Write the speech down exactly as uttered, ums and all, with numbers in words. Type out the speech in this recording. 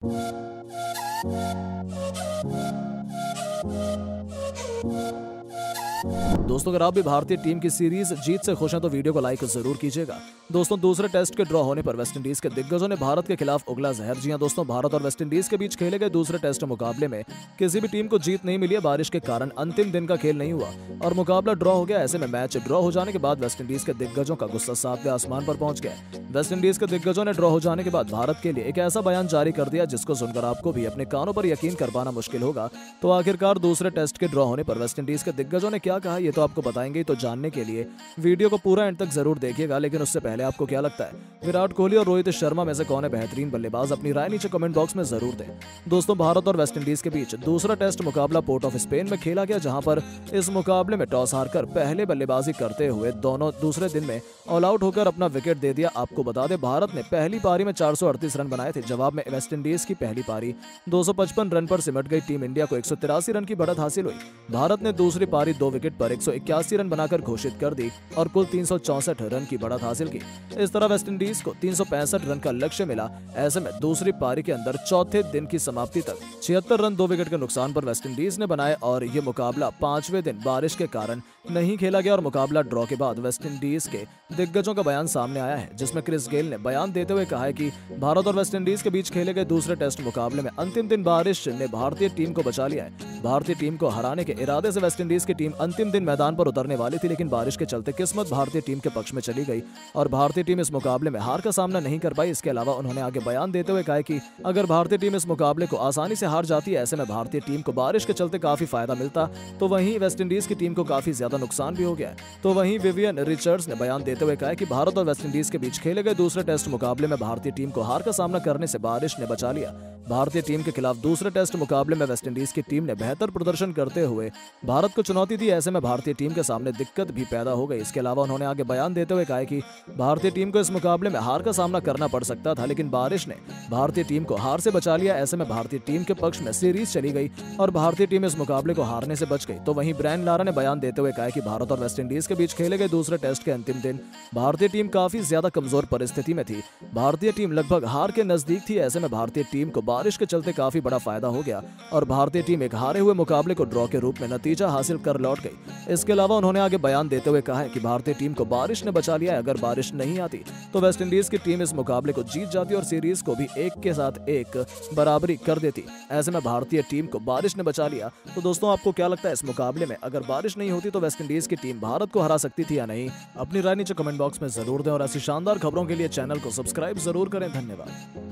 दोस्तों, अगर आप भी भारतीय टीम की सीरीज जीत से खुश हैं तो वीडियो को लाइक जरूर कीजिएगा। दोस्तों, दूसरे टेस्ट के ड्रॉ होने पर वेस्टइंडीज के दिग्गजों ने भारत के खिलाफ उगला जहर। जी हां दोस्तों, भारत और वेस्टइंडीज के बीच खेले गए दूसरे टेस्ट मुकाबले में किसी भी टीम को जीत नहीं मिली है। बारिश के कारण अंतिम दिन का खेल नहीं हुआ और मुकाबला ड्रॉ हो गया। ऐसे में मैच ड्रॉ हो जाने के बाद वेस्टइंडीज के दिग्गजों का गुस्सा सातवें आसमान पर पहुंच गया। वेस्टइंडीज के दिग्गजों ने ड्रॉ हो जाने के बाद भारत के लिए एक ऐसा बयान जारी कर दिया जिसको सुनकर आपको भी अपने कानों पर यकीन कर पाना मुश्किल होगा। तो आखिरकार दूसरे टेस्ट के ड्रॉ होने पर वेस्टइंडीज के दिग्गजों ने क्या कहा, ये तो आपको बताएंगे। तो जानने के लिए वीडियो को पूरा एंड तक जरूर देखिएगा। लेकिन उससे पहले आपको क्या लगता है, विराट कोहली और रोहित शर्मा में से कौन है बेहतरीन बल्लेबाज? अपनी राय नीचे कमेंट बॉक्स में जरूर दें। दोस्तों, भारत और वेस्टइंडीज के बीच दूसरा टेस्ट मुकाबला पोर्ट ऑफ स्पेन में खेला गया, जहां पर इस मुकाबले में टॉस हारकर पहले बल्लेबाजी करते हुए दोनों दूसरे दिन में ऑल आउट होकर अपना विकेट दे दिया। आपको बता दें, भारत ने पहली पारी में चार सौ अड़तीस रन बनाए थे। जवाब में वेस्टइंडीज की पहली पारी दो सौ पचपन रन पर सिमट गई। टीम इंडिया को एक सौ तिरासी रन की बढ़त हासिल हुई। भारत ने दूसरी पारी दो विकेट पर एक सौ इक्यासी रन बनाकर घोषित कर दी और कुल तीन सौ चौसठ रन की बढ़त हासिल की। इस तरह वेस्टइंडीज को तीन सौ पैंसठ रन का लक्ष्य मिला। ऐसे में दूसरी पारी के अंदर चौथे दिन की समाप्ति तक छिहत्तर रन दो विकेट के नुकसान पर वेस्टइंडीज ने बनाए और ये मुकाबला पांचवें दिन बारिश के कारण नहीं खेला गया। और मुकाबला ड्रॉ के बाद वेस्टइंडीज के दिग्गजों का बयान सामने आया है, जिसमें क्रिस गेल ने बयान देते हुए कहा है कि भारत और वेस्टइंडीज के बीच खेले गए दूसरे टेस्ट मुकाबले में अंतिम दिन बारिश ने भारतीय टीम को बचा लिया है। भारतीय टीम को हराने के इरादे से वेस्टइंडीज की टीम अंतिम दिन मैदान पर उतरने वाली थी, लेकिन बारिश के चलते किस्मत भारतीय टीम के पक्ष में चली गई और भारतीय टीम इस मुकाबले में हार का सामना नहीं कर पाई। इसके अलावा उन्होंने आगे बयान देते हुए कहा कि अगर भारतीय टीम इस मुकाबले को आसानी से हार जाती है, ऐसे में भारतीय टीम को बारिश के चलते काफी फायदा मिलता, तो वहीं वेस्टइंडीज की टीम को काफी ज्यादा नुकसान भी हो गया। तो वहीं विवियन रिचर्ड्स ने बयान देते हुए कहा कि भारत और वेस्टइंडीज के बीच खेले गए दूसरे टेस्ट मुकाबले में भारतीय टीम को हार का सामना करने से बारिश ने बचा लिया। भारतीय टीम के खिलाफ दूसरे टेस्ट मुकाबले में वेस्टइंडीज की टीम ने बेहतर प्रदर्शन करते हुए भारत को चुनौती दी। ऐसे में भारतीय टीम के सामने दिक्कत भी पैदा हो गई। इसके अलावा उन्होंने आगे बयान देते हुए कहा कि भारतीय टीम को इस मुकाबले में हार का सामना करना पड़ सकता था, लेकिन बारिश ने भारतीय टीम को हार से बचा लिया। ऐसे में भारतीय टीम के पक्ष में सीरीज चली गई और भारतीय टीम इस मुकाबले को हारने से बच गई। तो वहीं ब्रायन लारा ने बयान देते हुए कहा कि भारत और वेस्टइंडीज के बीच खेले गए दूसरे टेस्ट के अंतिम दिन भारतीय टीम काफी ज्यादा कमजोर परिस्थिति में थी। भारतीय टीम लगभग हार के नजदीक थी। ऐसे में भारतीय टीम को बारिश के चलते काफी बड़ा फायदा हो गया और भारतीय टीम एक हारे हुए मुकाबले को ड्रॉ के रूप में नतीजा हासिल कर लौट गई। इसके अलावा उन्होंने आगे बयान देते हुए कहा है कि भारतीय टीम को बारिश ने बचा लिया है। अगर बारिश नहीं आती तो वेस्टइंडीज की टीम इस मुकाबले को जीत जाती और सीरीज को भी एक के साथ एक बराबरी कर देती। ऐसे में भारतीय टीम को बारिश ने बचा लिया। तो दोस्तों, आपको क्या लगता है, इस मुकाबले में अगर बारिश नहीं होती तो वेस्टइंडीज की टीम भारत को हरा सकती थी या नहीं? अपनी राय नीचे कमेंट बॉक्स में जरूर दें और ऐसी शानदार खबरों के लिए चैनल को सब्सक्राइब जरूर करें। धन्यवाद।